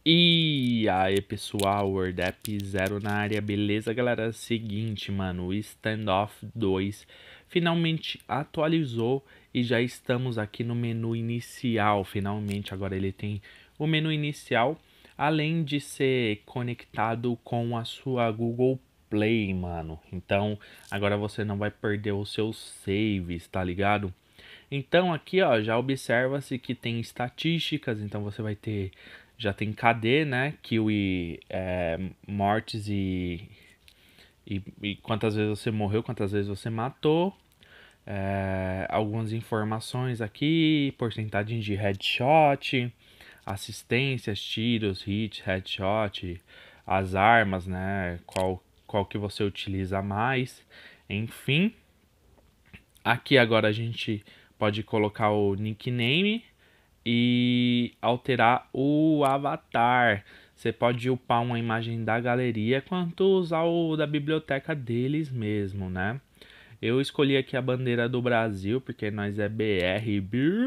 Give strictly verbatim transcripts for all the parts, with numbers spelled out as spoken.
E aí pessoal, WordApp Zero na área, beleza galera? Seguinte mano, o Standoff dois finalmente atualizou e já estamos aqui no menu inicial. Finalmente agora ele tem o menu inicial, além de ser conectado com a sua Google Play, mano. Então agora você não vai perder os seus saves, tá ligado? Então aqui ó, já observa-se que tem estatísticas, então você vai ter, já tem K D, né, kill, é, mortes e, e, e quantas vezes você morreu, quantas vezes você matou, é, algumas informações aqui, porcentagem de headshot, assistências, tiros, hit, headshot, as armas, né, qual, qual que você utiliza mais, enfim. Aqui agora a gente pode colocar o nickname e alterar o avatar. Você pode upar uma imagem da galeria quanto usar o da biblioteca deles mesmo, né? Eu escolhi aqui a bandeira do Brasil porque nós é B R.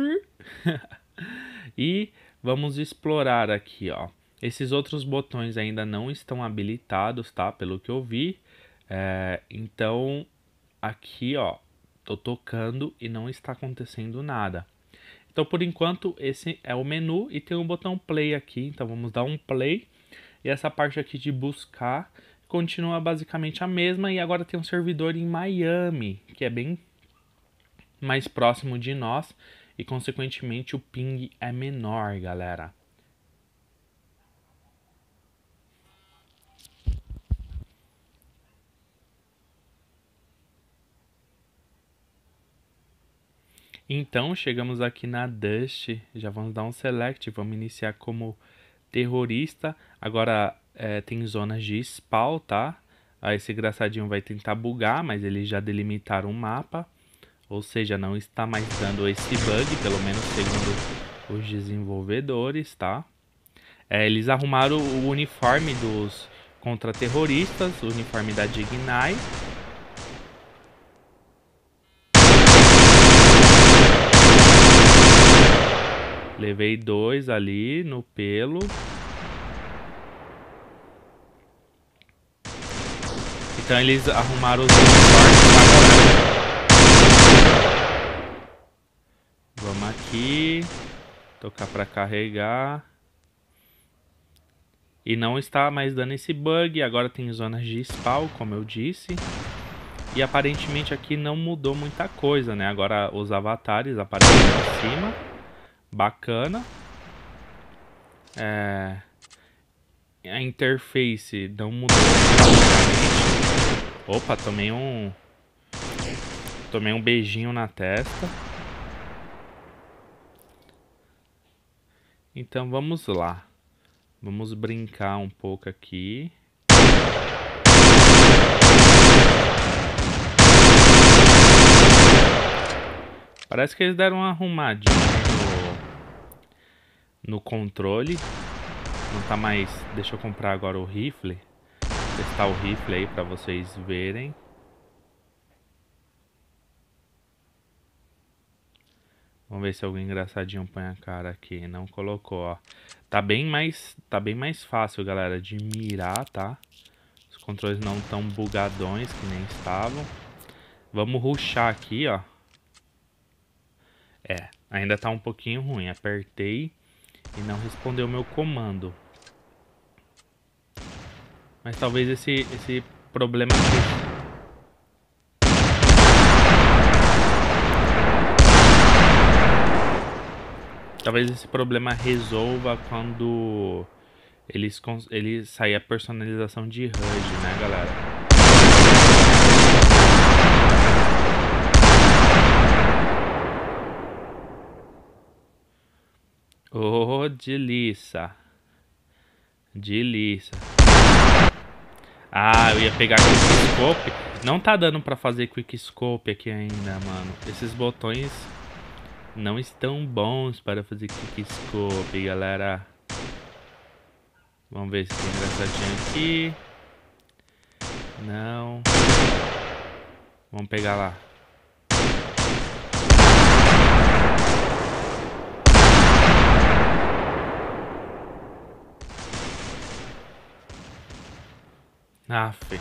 E vamos explorar aqui, ó. Esses outros botões ainda não estão habilitados, tá? Pelo que eu vi. É, então aqui, ó, tô tocando e não está acontecendo nada. Então, por enquanto, esse é o menu e tem um botão play aqui. Então, vamos dar um play. E essa parte aqui de buscar continua basicamente a mesma. E agora tem um servidor em Miami, que é bem mais próximo de nós. E, consequentemente, o ping é menor, galera. Então, chegamos aqui na Dust, já vamos dar um select, vamos iniciar como terrorista. Agora é, tem zonas de spawn, tá? Aí esse engraçadinho vai tentar bugar, mas eles já delimitaram o mapa. Ou seja, não está mais dando esse bug, pelo menos segundo os desenvolvedores, tá? É, eles arrumaram o uniforme dos contra-terroristas, o uniforme da Dignai. Levei dois ali no pelo. Então eles arrumaram os uniformes da galera. Vamos aqui. Tocar para carregar. E não está mais dando esse bug. Agora tem zonas de spawn, como eu disse. E aparentemente aqui não mudou muita coisa, né? Agora os avatares aparecem em cima. Bacana. É... A interface não mudou. Opa, tomei um... Tomei um beijinho na testa. Então vamos lá. Vamos brincar um pouco aqui. Parece que eles deram uma arrumadinha no, no controle. Não tá mais... Deixa eu comprar agora o rifle. Testar o rifle aí pra vocês verem. Vamos ver se algum engraçadinho põe a cara aqui. Não colocou, ó. Tá bem mais, tá bem mais fácil, galera, de mirar, tá? Os controles não tão bugadões que nem estavam. Vamos rushar aqui, ó. É, ainda tá um pouquinho ruim. Apertei e não respondeu o meu comando. Mas talvez esse, esse problema aqui... Talvez esse problema resolva quando eles, eles sair a personalização de H U D, né, galera? Oh, delícia. Delícia. Ah, eu ia pegar Quickscope. Não tá dando pra fazer Quickscope aqui ainda, mano. Esses botões não estão bons para fazer Quickscope, galera. Vamos ver se tem engraçadinho aqui. Não. Vamos pegar lá. Aff.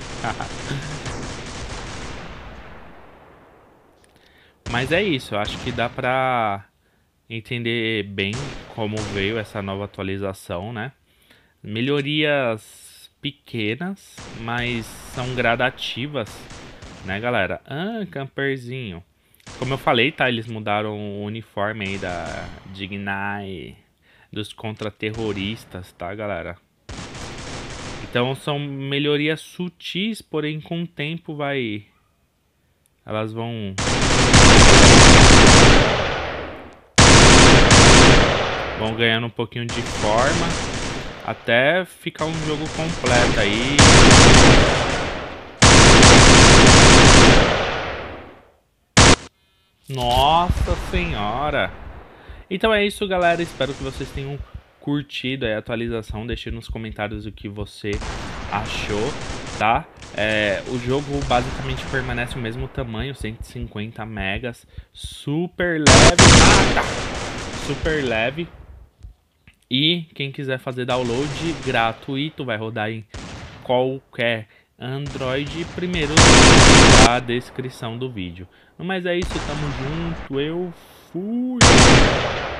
Mas é isso, eu acho que dá pra entender bem como veio essa nova atualização, né? Melhorias pequenas, mas são gradativas, né, galera? Ah, camperzinho. Como eu falei, tá? Eles mudaram o uniforme aí da Dignai, dos contra-terroristas, tá, galera? Então são melhorias sutis, porém com o tempo vai... Elas vão... Vão ganhando um pouquinho de forma até ficar um jogo completo aí. Nossa senhora! Então é isso, galera. Espero que vocês tenham curtido a atualização. Deixe nos comentários o que você achou, tá? É, o jogo basicamente permanece o mesmo tamanho, cento e cinquenta megas, super leve, ah, tá. super leve. E quem quiser fazer download gratuito vai rodar em qualquer Android, primeiro link da descrição do vídeo. Mas é isso, tamo junto, eu fui!